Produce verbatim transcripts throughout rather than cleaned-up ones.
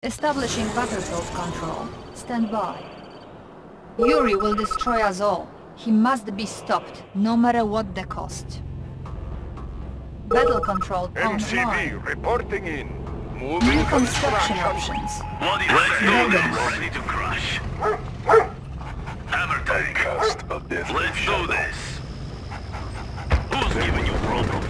Establishing battlefield control. Stand by. Yuri will destroy us all. He must be stopped, no matter what the cost. Battle control M C V online. reporting in. Moving New construction options. Let's do Building. this. Ready to crush. Hammer tank. Cast a deathly Let's do shadow. this. Who's giving you problems?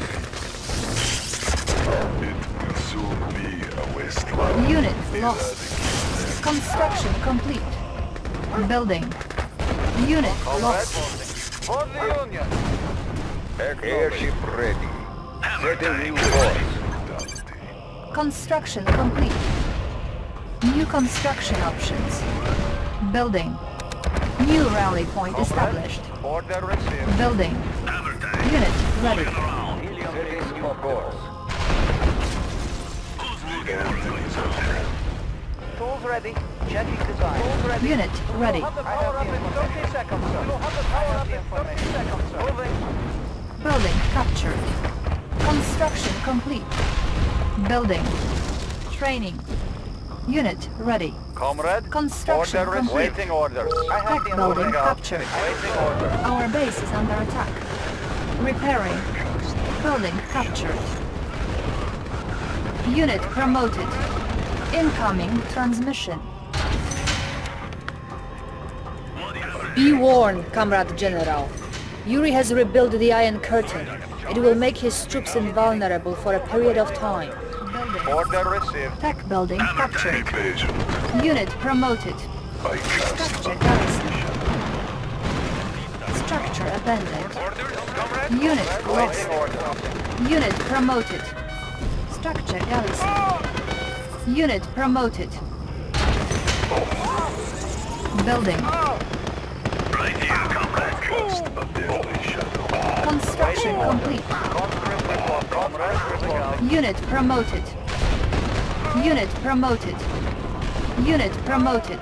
It will soon be a wasteland. Unit lost. Eradicate them. Construction complete. Building. Unit lost. For the Union. Airship ready. Hammer Setting new tank. course. Construction complete. New construction options. Building. New rally point established. Order received. Building. Hammer tank. Unit ready. Around. Setting new course. Who's moving The for enemies us? are there. Tools ready. Checking design. Tools ready. Unit ready. I have the power up in thirty seconds, sir. You'll have the power up in thirty seconds, sir. Moving. Building captured. Construction complete. Building. Training. Unit ready. Comrade. Construction Order received. complete. Waiting orders. I have Tech the building moving out. captured. Waiting orders. Our base is under attack. Repairing. Building captured. Unit promoted. Incoming transmission. Be warned, Comrade General. Yuri has rebuilt the Iron Curtain. It will make his troops invulnerable for a period of time. Building. Order received. Tech building captured. Invasion. Unit promoted. I cast Structure a garrison. deathly shadow. Structure abandoned. Orders, comrade. Unit lost. Waiting order. Unit promoted. Structure garrison. Unit promoted. Building. Right here, comrade. Cast a deathly shadow. Construction complete. Conscript report. Comrade reporting. Unit promoted. Unit promoted. Unit promoted.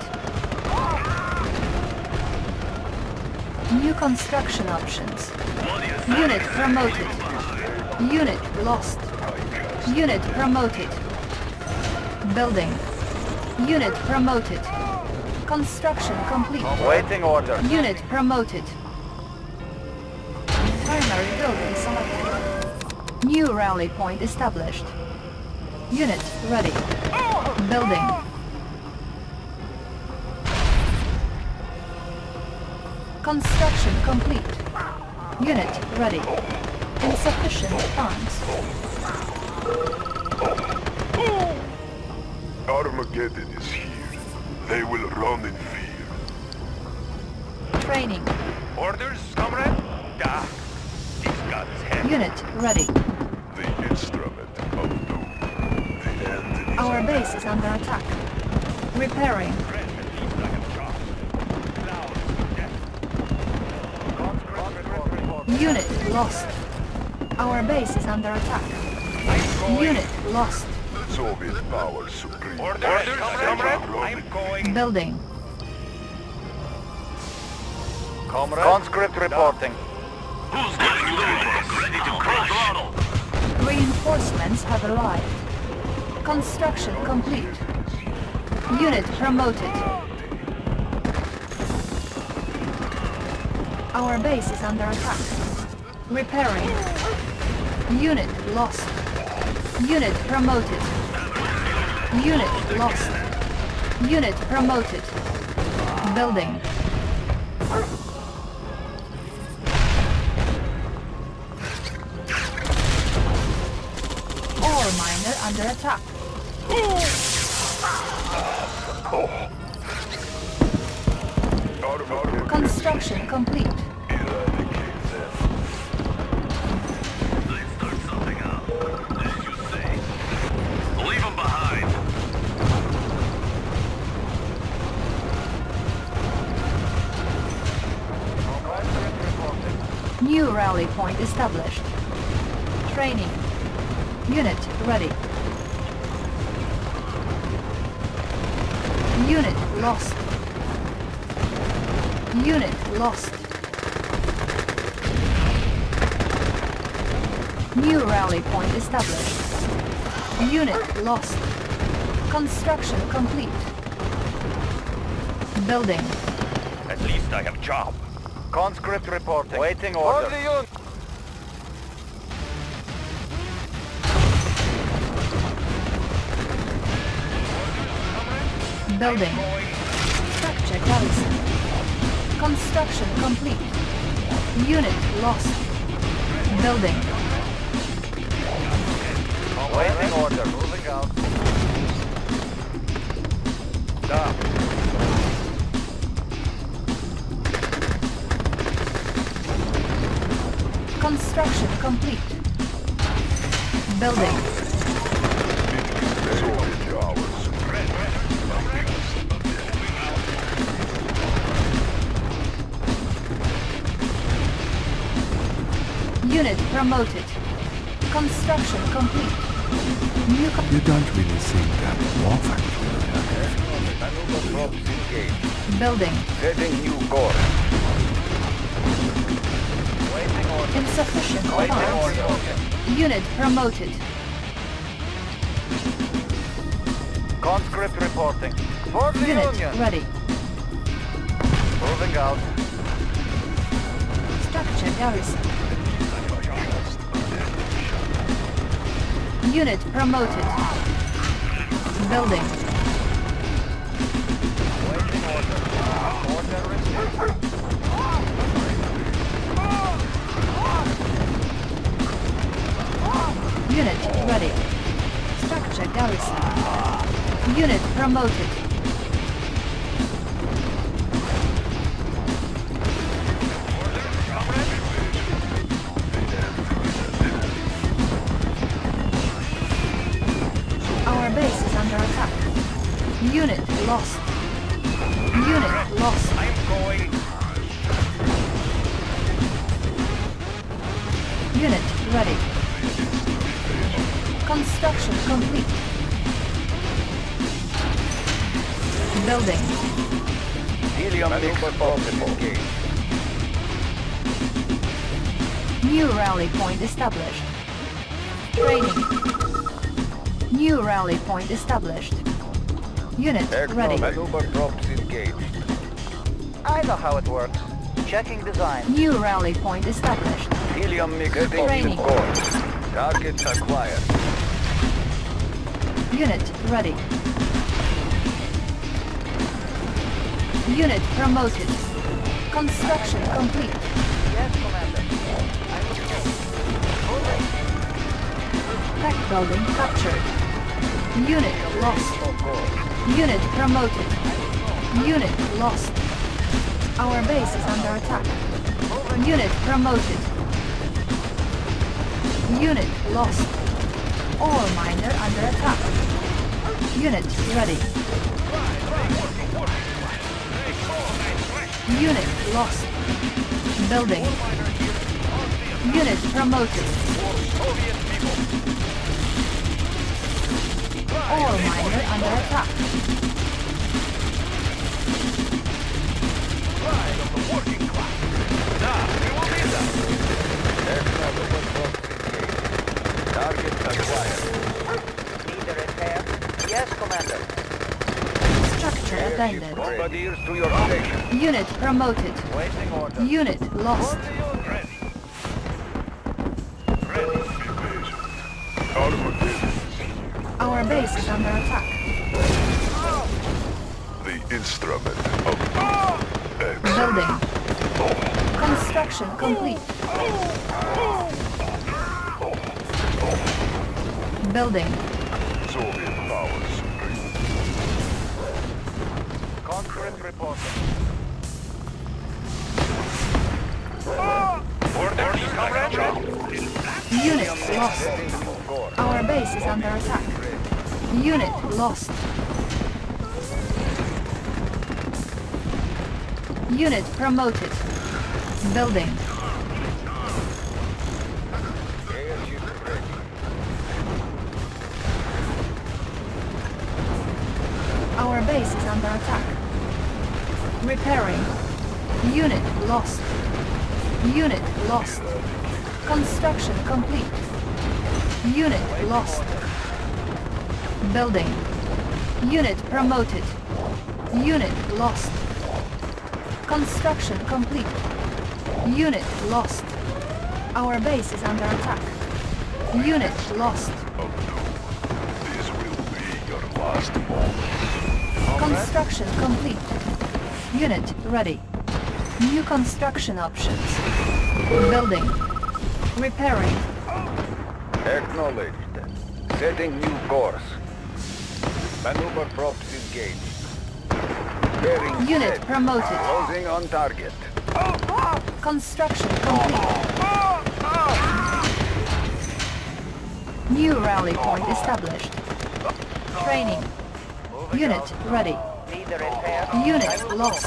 New construction options. Unit promoted. Unit lost. Unit promoted. Building. Unit promoted. Construction complete. Waiting orders. Unit promoted. Primary building selected. New rally point established. Unit ready. Building. Construction complete. Unit ready. Insufficient funds. Armageddon is here. They will run in fear. Training. Orders, comrade. Da. These guns heavy. Unit ready. The instrument of doom. The end is Our at base is under attack. Repairing. Unit lost. Our base is under attack. Unit lost. Soviet power supreme. Orders, comrade. I'm going. Building. Comrade. Conscript reporting. Who's giving you problems? Ready to crush. Reinforcements have arrived. Construction complete. Unit promoted. Our base is under attack. Repairing. Unit lost. Unit promoted. Unit lost. Unit promoted. Building. Ore miner under attack. Armageddon Construction complete. eradicate them. Let's start something out. As you say. Leave them behind. New rally point established. Training. Unit ready. Unit lost. Unit lost. New rally point established. Unit lost. Construction complete. Building. At least I have a job. Conscript reporting. Waiting order. For the unit. Building. Structure garrison. Construction complete. Unit lost. Building. Waiting order. Moving out. Down. Construction complete. Building. Soldier hours. Unit promoted. Construction complete. New co- You don't really seem to have a war factory there. Maneuver probes engaged. Building. Setting new course. Waiting order. Insufficient Waiting funds. order. Unit promoted. Conscript reporting. For the Unit Union. ready. Moving out. Structure garrison. Unit promoted. Building. Waiting order. Order received. Unit ready. Structure garrison. Unit promoted. Our base is under attack. Unit lost. Unit lost. I'm going. Unit ready. Construction complete. Building. Helium mixer probes engaged. New rally point established. Training. New rally point established. Unit ready. Maneuver probes engaged. I know how it works. Checking design. New rally point established. Helium mixer Training. course. Targets acquired. Unit ready. Unit promoted. Construction complete. Yes, Commander. Tech building captured. Unit lost. Unit promoted. Unit lost. Our base is under attack. Unit promoted. Unit lost. Ore miner under attack. Unit ready. Unit lost. Building. Unit promoted. Ore miner under attack. Targets acquired. Need a repair? Yes, Commander. Structure abandoned. Bombardiers to your station. Unit promoted. Waiting order. Unit lost. Our base is under attack. The instrument of X. Building. Construction complete. Building. Soviet powers. Conscript reporting. Orders, comrade. Unit lost. Setting new course. Our base is under attack. Unit lost. Unit promoted. Building. Airship ready. Our base is under attack. Repairing. Unit lost. Unit lost. Construction complete. Unit lost. Building. Unit promoted. Unit lost. Construction complete. Unit lost. Our base is under attack. Unit lost. Oh no. This will be your last moment. Construction complete. Unit ready. New construction options. Building. Repairing. Acknowledged. Setting new course. Maneuver props engaged. Bearing Unit set. promoted. Closing on target. Construction complete. New rally point established. Training. Unit ready. Need the repair. Unit lost.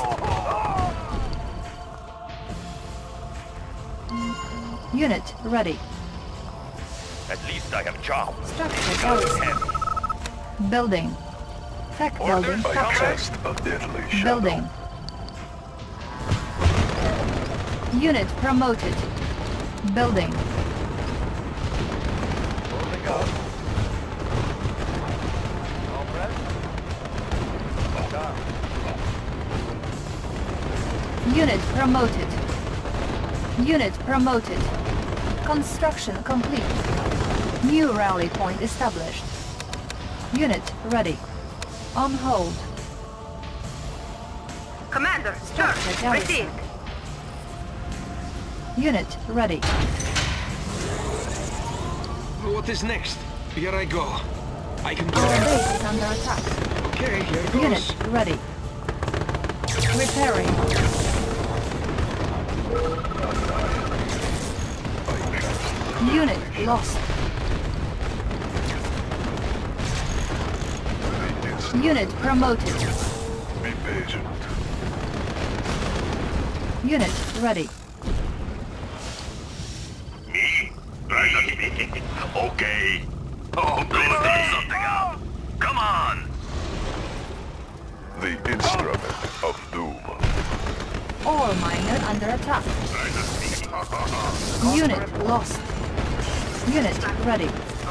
Unit ready. At least I have charm. Structure garrison. Building. Tech building I captured. cast a deadly shadow. Building. Unit promoted. Building. Moving out. Unit promoted. Unit promoted. Construction complete. New rally point established. Unit ready. On hold. Commander, Structure sir, garrison. received. Unit ready. What is next? Here I go. I can do Our it. base is under attack. Okay, here goes. Unit ready. Repairing. Unit lost. Unit promoted. Be patient. Unit ready. Me? Okay. Oh, please do something up. Come on. The instrument of doom. Ore miner under attack. Unit lost. Unit ready.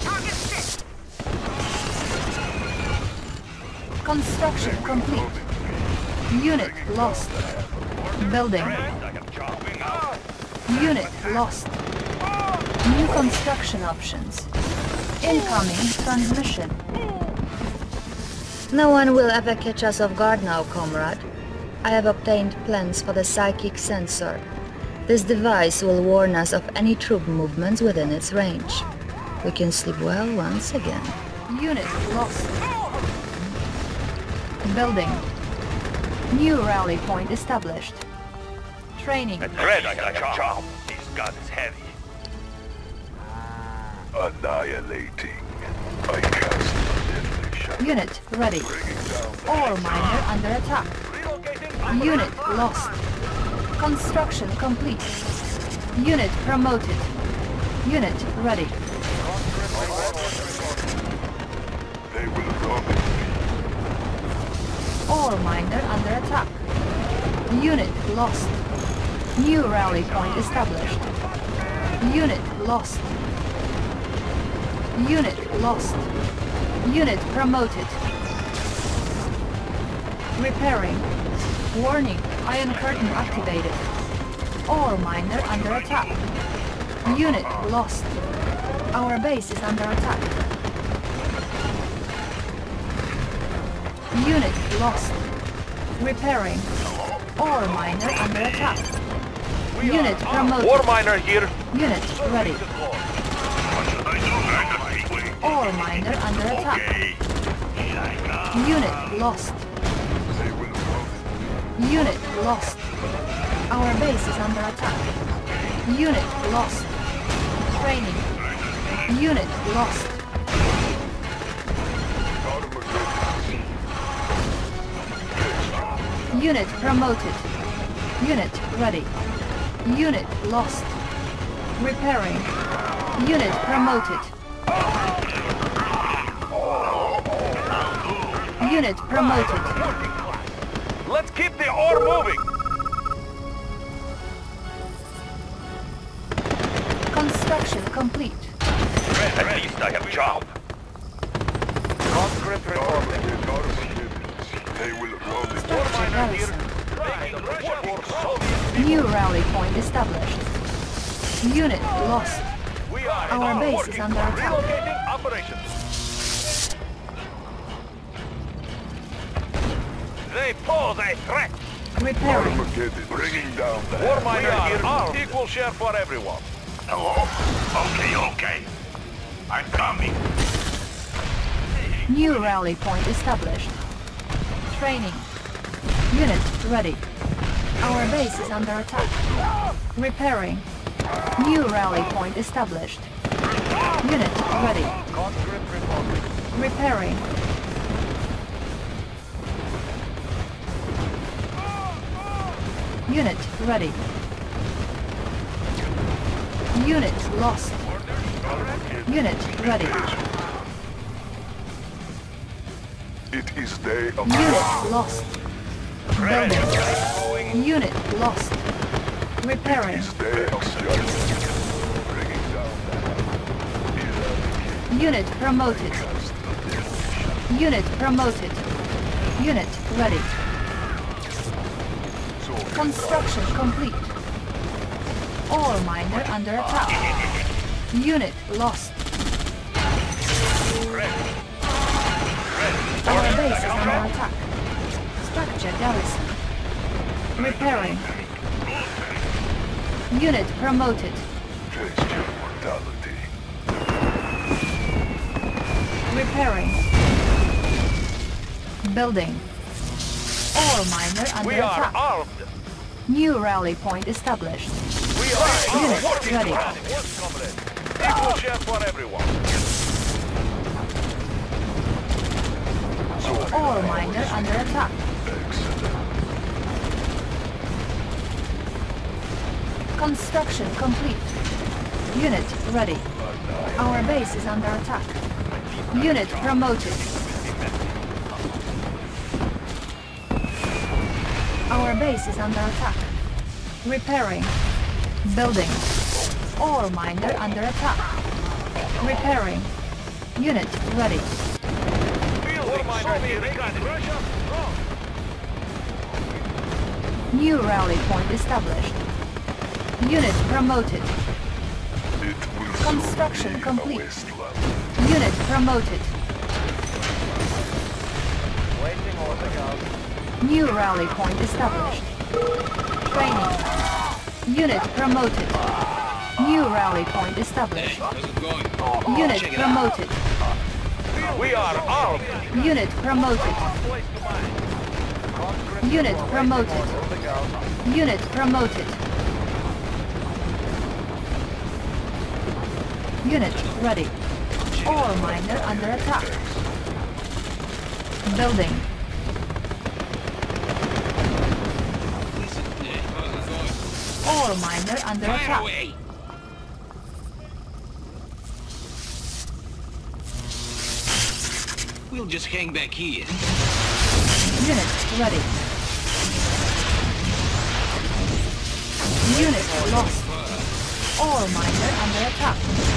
Construction complete. Unit lost. Building. Unit lost. New construction options. Incoming transmission. No one will ever catch us off guard now, comrade. I have obtained plans for the psychic sensor. This device will warn us of any troop movements within its range. We can sleep well once again. Unit lost. Building. New rally point established. Training. Red, I got a charm. This gun is heavy. Annihilating. I cast a deadly shadow. Unit ready. Ore miner under attack. Unit lost. Construction complete. Unit promoted. Unit ready. They will rob me. Ore miner under attack. Unit lost. New rally point established. Unit lost. Unit lost. Unit promoted. Repairing. Warning, Iron Curtain activated. Ore miner under attack. Unit lost. Our base is under attack. Unit lost. Repairing. Ore miner under attack. Unit promoted. War miner here. Unit ready. What should I do? Ore miner under attack. Okay. Here I come. Unit lost. They will rob me. Unit lost. Our base is under attack. Unit lost. Training. Unit lost. Unit promoted. Unit ready. Unit lost. Repairing. Unit promoted. Unit promoted. Let's keep the ore moving. Construction complete. At least I have charm. Conscript reporting. Structure garrison. Making Russia for Soviet. New rally point established. Unit lost. We are Our now base working is under on attack. relocating operations. They pose a threat. Repairing. Armageddon, bringing down the War miner We are here. armed. Equal share for everyone. Hello? Okay, okay. I'm coming. New rally point established. Training. Unit ready. Our base is under attack. Repairing. New rally point established. Unit ready. Conscript reporting. Repairing. Unit ready. Unit lost. Unit ready. It is day of Unit lost. Building. Unit lost. Repairing. day of judgment. Bringing down the Unit promoted. Unit promoted. Unit ready. Construction complete. Ore miner under attack. Unit lost. Our base is under attack. Structure garrison. Repairing. Unit promoted. taste your mortality. Repairing. Building. Ore miner under We are attack. armed. New rally point established. We are Unit working ready. hard. Work, comrade. Equal share for everyone. Ore miner under attack. Excellent. Construction complete. Unit ready. Our base is under attack. Unit promoted. Our base is under attack. Repairing. Building. Ore miner under attack. Repairing. Unit ready. War miner here. Russia strong. New rally point established. Unit promoted. It will Construction soon be complete. a wasteland. Unit promoted. Waiting order, guard. New rally point established. Training. Unit promoted. New rally point established. How's it going? Unit Check it out. promoted. We are armed. Unit promoted. Place to mine. Unit promoted. Unit promoted. Unit ready. Ore miner under attack. Building. Listen, hey, how's it going? Ore miner under Fire attack. away! We'll just hang back here. Unit ready. Unit lost. Ore miner under attack.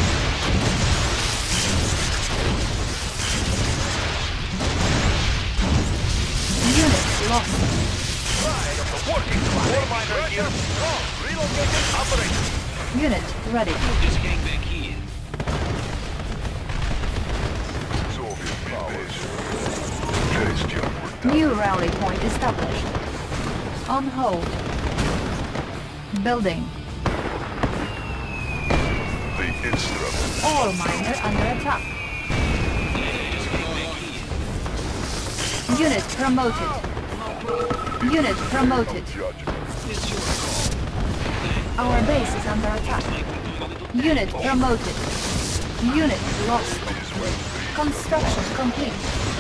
Unit lost. Working. War miner here. Strong. Relocating operations. Unit ready. We'll just hang back here. Soviet powers. Taste your mortality. New rally point established. On hold. Building. The instrument. Ore miner under attack. Just hang back here. Unit promoted. Unit promoted. Judgment. It's your call. Our base is under attack. Unit promoted. Unit lost. Construction complete.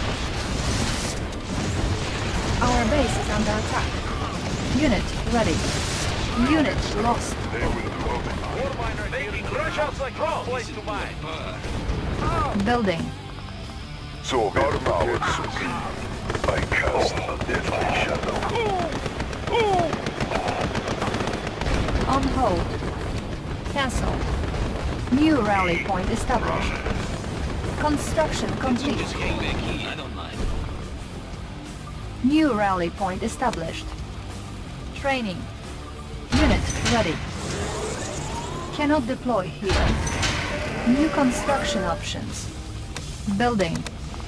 Our base is under attack. Unit ready. Unit lost. They will do all the War miner making Russia strong. Place to mine. Building. Soviet powers supreme. I cast a deadly shadow. On hold. Cancel. New rally point established. Construction We'll complete. just hang back here. I don't mind. New rally point established. Training. Unit ready. Cannot deploy here. New construction options. Building.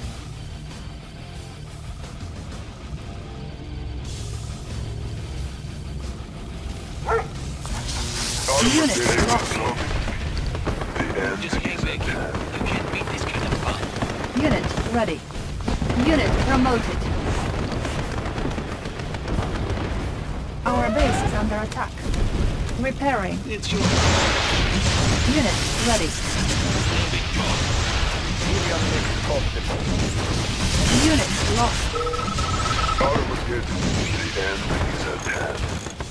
Unit lost. The end Just came back. You can't beat this kind of fun. Unit ready. Unit promoted. Our base is under attack. Repairing. It's your Unit ready. big job. Helium mix optimal. Unit lost. target. The end is at hand.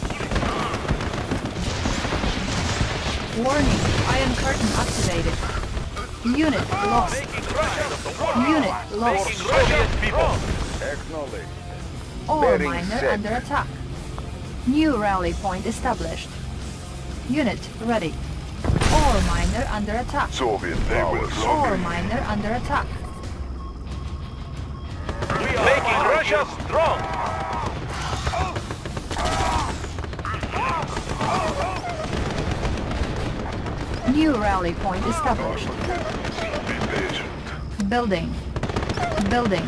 Warning. Iron curtain activated. Unit lost. Unit lost. Soviet people. Acknowledged. Ore Bearing miner set. under attack. New rally point established. Unit ready. Ore miner under attack. Soviet naval Ore submarine. miner under attack. We are making Russia strong. New rally point established. Be patient. Building. Building.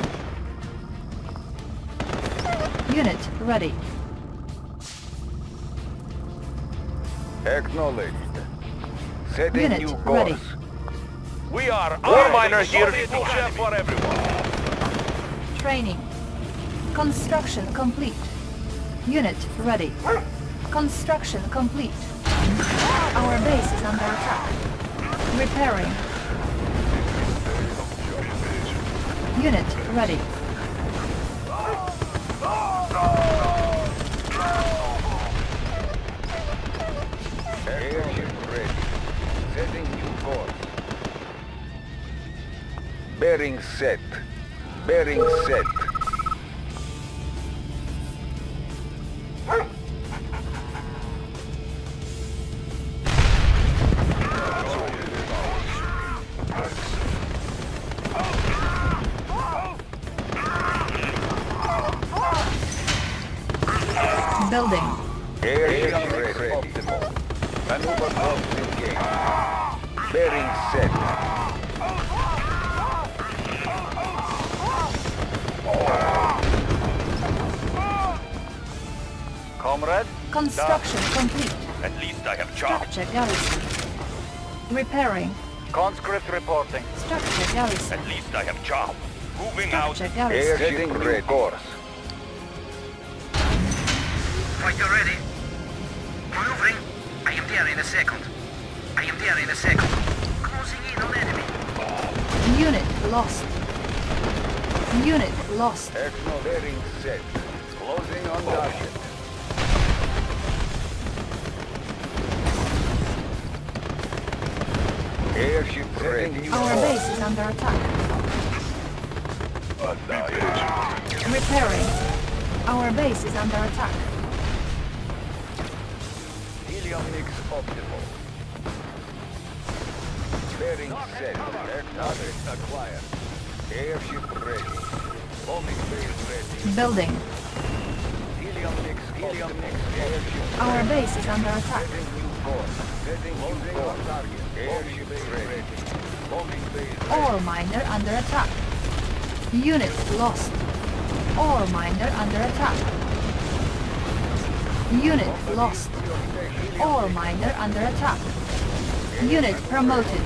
Unit ready. Acknowledged. Setting Unit new ready. course. We are ore miner here. Share for everyone. Training. Construction complete. Unit ready. Construction complete. Our base is under attack. Repairing. Unit ready. Airship ready. Setting new course. Bearing set. Bearing set. Building. Airship ready. Optimal. Maneuver props engaged. Bearing set. Comrade, Construction complete. at least I have job. Structure garrison. Repairing. Conscript reporting. Structure garrison. At least I have job. Moving out. Structure garrison. Setting new course. Fighter ready. Maneuvering. I am there in a second. I am there in a second. Closing in on enemy. Unit lost. Unit lost. Exno bearing set. Closing on target. Airship ready. Our base is under attack. Annihilation. Repairing. Our base is under attack. Helium mix optimal. Bearing set. Target acquired. Airship ready. Bombing base ready. Building. Helium mix. Helium mix. Airship. Our base is under attack. Setting new course. Setting new course. Target. Airship ready. Bombing base ready. Ore miner under attack. Unit lost. Ore miner under attack. Unit lost. Ore miner under attack. Unit promoted.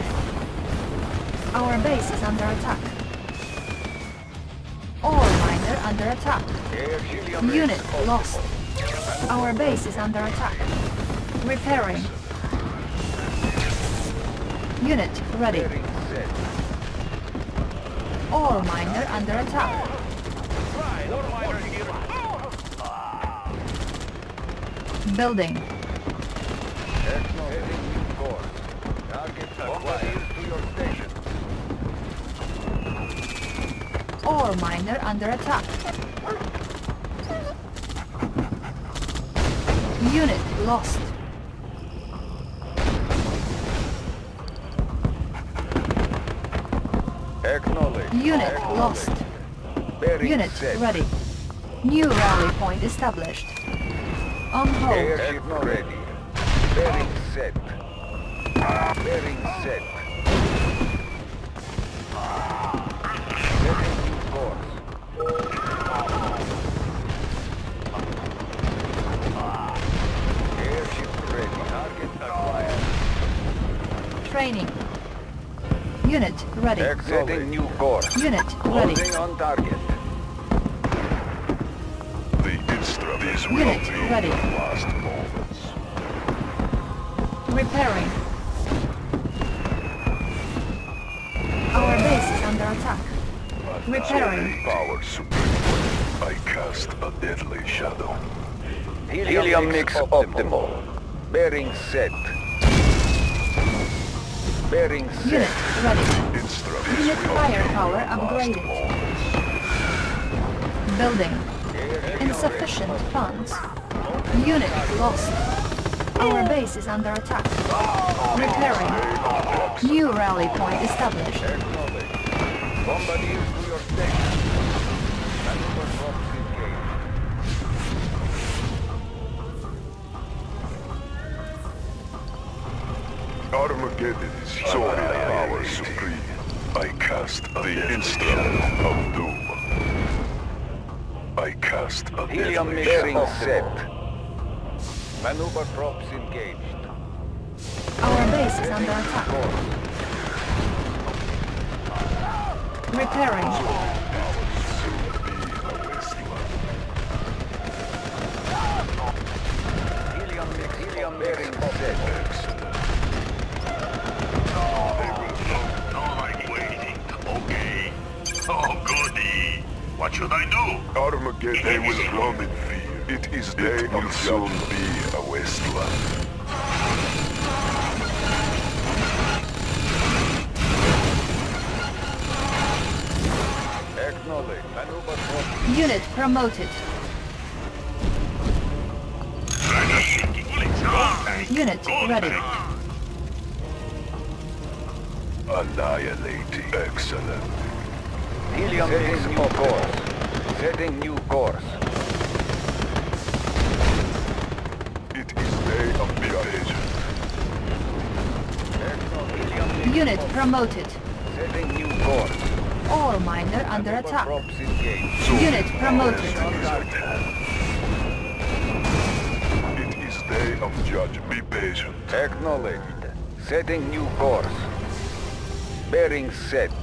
Our base is under attack. Ore miner under attack. Airship Unit lost. Our base is under attack. Repairing. Unit ready. bearing set. Ore miner under attack. Ore miner here. Building. Exno heading new course. Target acquired to your station. Ore miner under attack. Unit lost. Acknowledge. Unit Acknowledge. lost. Bearing Unit set. ready. New rally point established. On hold. Airship ready. Bearing set. Bearing set. Setting new course. Airship ready. Target acquired. Training. Unit ready. Setting new course. Unit ready. Holding on target. The instruments will Unit be ready. the last moments. Repairing. Our base is under attack. Repairing. Power supreme. I cast a deadly shadow. Helium mix optimal. Bearing set. Bearing set. Unit ready. Instruments Unit will firepower be the last upgraded. moments. Building. Insufficient funds. Unit lost. Our base is under attack. Repairing. New rally point established. Acknowledge. Bombardiers to your station. Maneuver drops engaged. Armageddon is Soviet power supreme. I cast the instrument of doom. I cast a Helium deadly bearing shadow. set. Maneuver props engaged. Our base is under attack. Course. Repairing. Helium mix. Helium bearing set. Okay. Oh, goody. What should I do? Armageddon, they will run in fear. It is they will soon be a wasteland. Acknowledge. Maneuver props. Unit promoted. Unit ready. Annihilating. Excellent. Helium mix new course. Setting new course. It is they of the agent. Helium mix Unit promoted. setting new course. All miner under Maneuver attack. props engaged. Unit promoted. It is day of judge. Be patient. Acknowledged. Setting new course. Bearing set.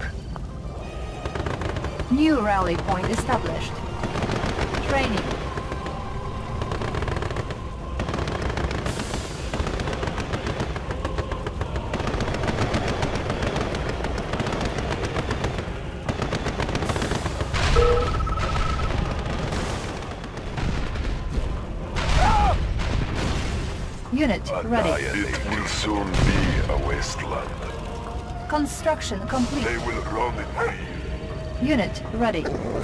New rally point established. Training. Unit ready. It will soon be a wasteland. Construction complete. They will run in fear. Unit ready.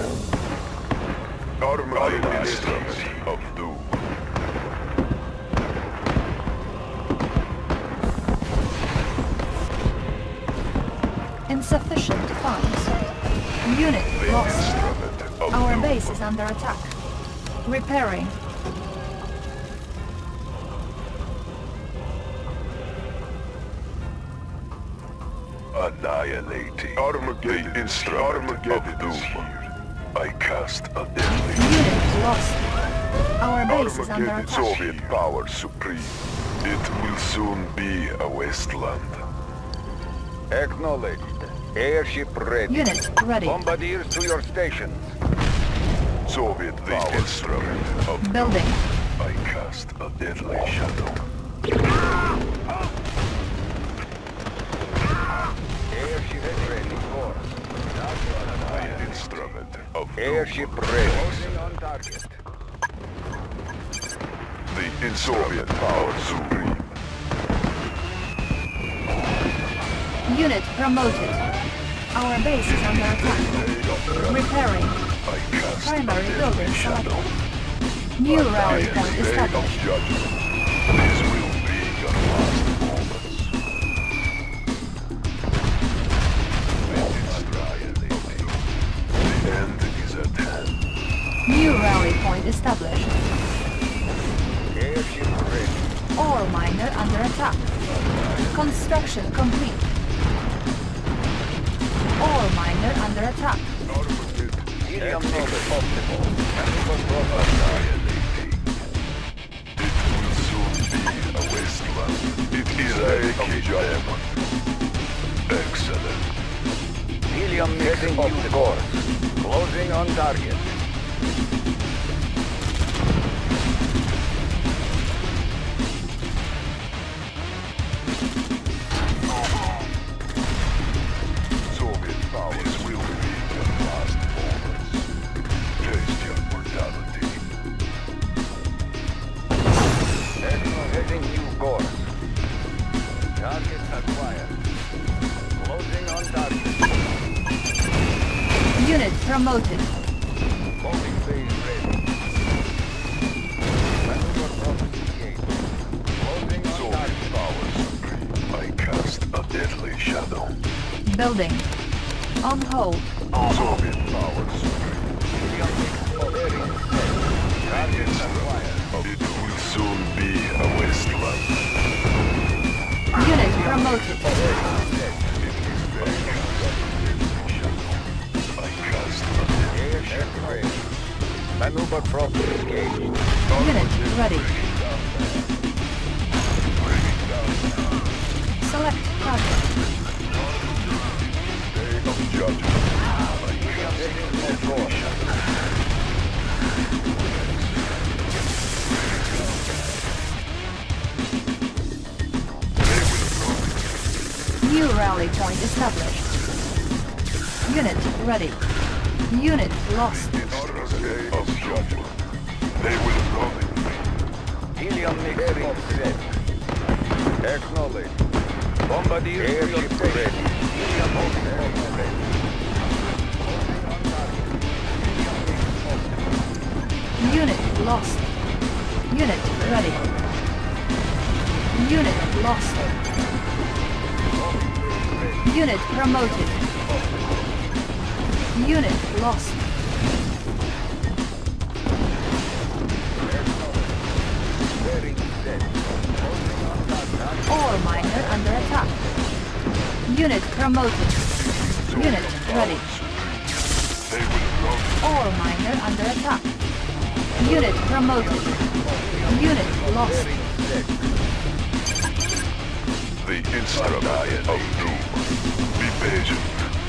Armageddon instruments of doom. Insufficient funds. Unit The lost. instrument of Our doom. base is under attack. Repairing. Annihilating. Armageddon. The instrument of doom. I cast a deadly. Unit lost. Our base is under Armageddon. attack. Soviet power supreme. It will soon be a wasteland. Acknowledged. Airship ready. Unit ready. Bombardiers to your stations. Soviet the instrument of doom. Building. I cast a deadly shadow. Airship ready. Course. The instrument of doom. Airship ready. Holding on target. The in Soviet power supreme. Unit promoted. Our base is under attack. Repairing. I cast Primary a building deadly shadow. selected. New rally It is point day of established. judgment. This will be your last moments. It is annihilating. The end is at hand. New rally Ore miner under attack. Construction complete. Ore miner under attack. Helium mix optimal. Maneuver proper. A wasteland. It is a diamond. Excellent. Helium mix off the course. Closing on target. Soviet powers will be the last moments. Taste your mortality. Techno heading new course. Targets acquired. Closing on target. Unit promoted. Bombing phase ready. Maneuver property gate. Closing on Soviet target. powers supreme. I cast a deadly shadow. Building. On hold. Soviet powers supreme. Helium mix operating. Targets acquired. It will soon be a wasteland. Unit promoted. I cast a deadly Airship ready. Maneuver property engaged. Unit ready. Select target. day of judgment. I cast Heading new course. New rally point established. Unit ready. Unit lost. day of judgment. They will run it. Helium mix offset. Acknowledge. Bombardier airship ready. Helium mix ready. Unit lost. Unit ready. Unit lost. Unit promoted. Unit lost. Bearing set. Ore miner under attack. Unit promoted. Unit ready. They will run it. Ore miner under attack. Unit promoted. Unit lost. The instrument of doom. Be patient.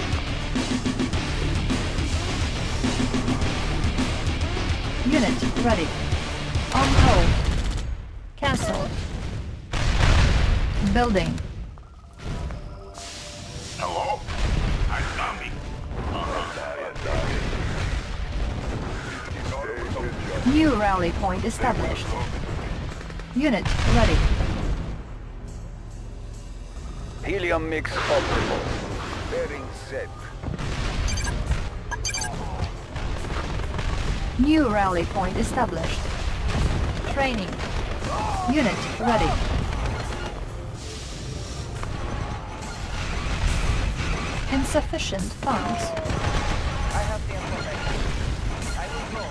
Unit ready. On hold. Cancel. Building. Hello? I'm coming. New rally point established. Unit ready. Helium mix optimal. Bearing set. New rally point established. Training. Unit ready. Insufficient funds. I have the information. I will go.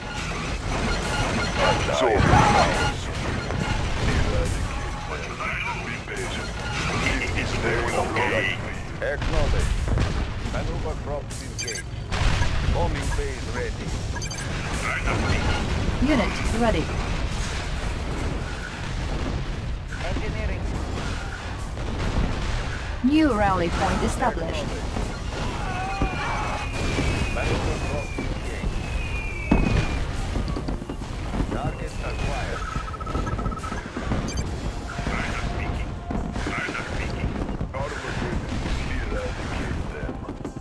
Soviet powers supreme. What should I Be patient. do? It's They will run okay. it. Acknowledge. Maneuver props engaged. Bombing phase ready. Right up me. Unit ready. Engineering. New rally point established. Maneuver props engaged. Target acquired. Right up speaking. Right up speaking. Eradicate them.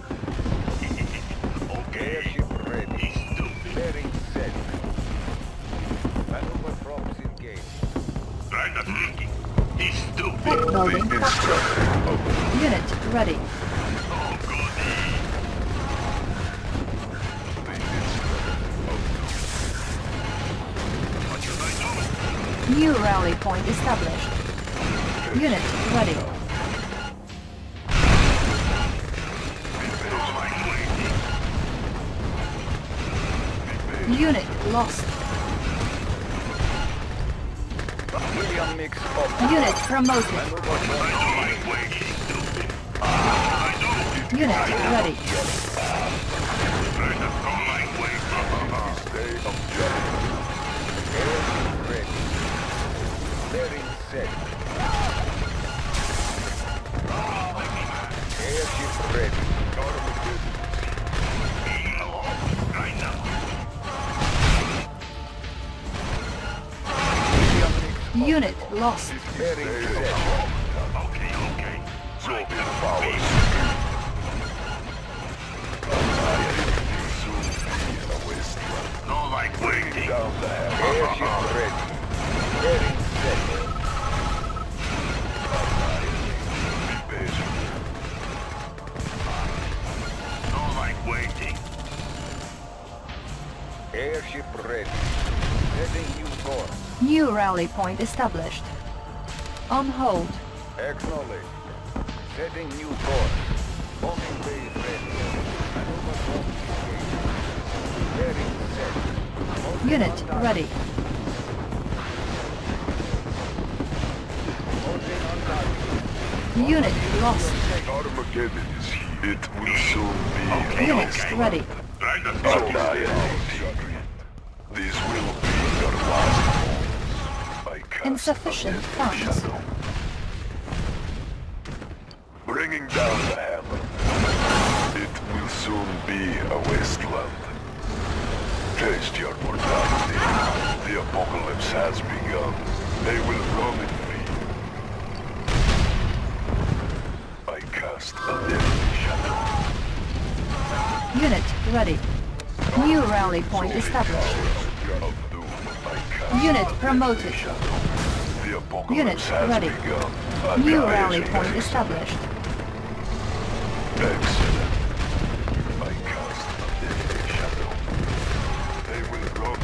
Okay. Airship ready. He's stupid. Bearing set. Maneuver props engaged. Right up speaking. He's Tech stupid. building The captured. instrument of Unit ready. Oh, goody. the instrument of What should I do? New rally point established. Unit ready. Unit lost. Helium mix up. Unit promoted. Unit ready. Stay objective. Airship ready. Bearing set. Airship ready. Unit lost. Bearing set. Okay, okay. Soviet powers. Soon be a wasteland. No like waiting. Down the hammer. Airship ready. Bearing set. Be patient. No like waiting. Airship ready. Setting new course. New rally point established. On hold. Acknowledge. Setting new course. Bombing base ready. Maneuver bomb engaged. Bearing set. Mounting Unit on target. ready. Mounting on target. Unit lost. Armageddon is here. It will soon be a Units wasteland. ready. Try to stop it. Annihilate. This will be your last moments. I cast Insufficient a deadly funds. shadow. Bringing down the hammer. It will soon be a wasteland. Taste your mortality. The apocalypse has begun. They will roam in fear. I cast a deadly shadow. Unit ready. New rally point established. Of doom, I cast Unit a promoted. deadly shadow. The apocalypse Unit has ready. begun. New rally Annihilation point is established. excellent. I cast a deadly shadow. They will roam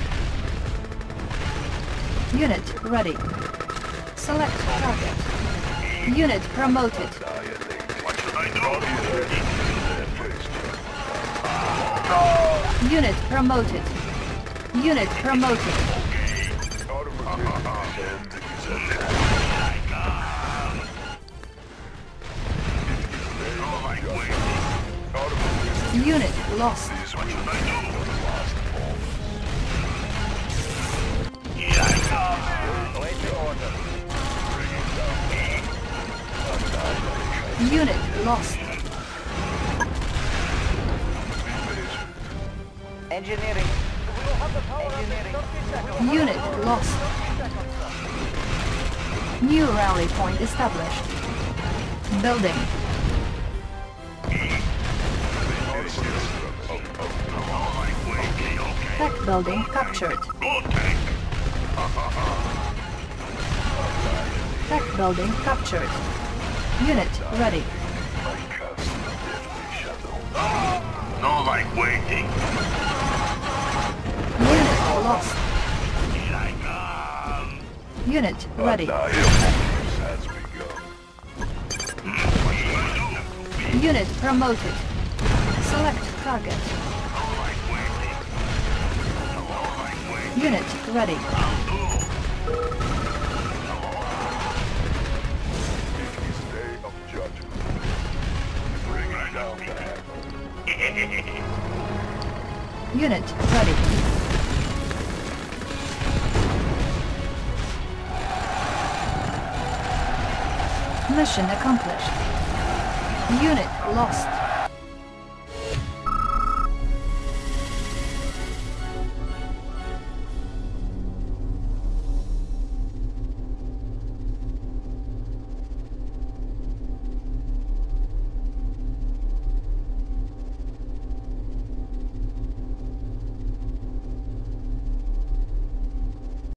in Unit ready. Select target. Unit promoted. What should I do? Unit promoted. Unit promoted. Unit lost. What should I do? Awaiting order. Unit lost. Engineering. We will have the power Engineering. thirty seconds. Unit lost. New rally point established. Building. Tech building captured. Go tank. Tech building captured. Unit ready. No like waiting. Unit lost. Here I come. Unit ready. The apocalypse has begun. What should I do? Unit promoted. Select target. No like waiting. No like waiting. Unit ready. Day of judgment. Bringing down the hammer. Unit ready. Mission accomplished. Unit lost.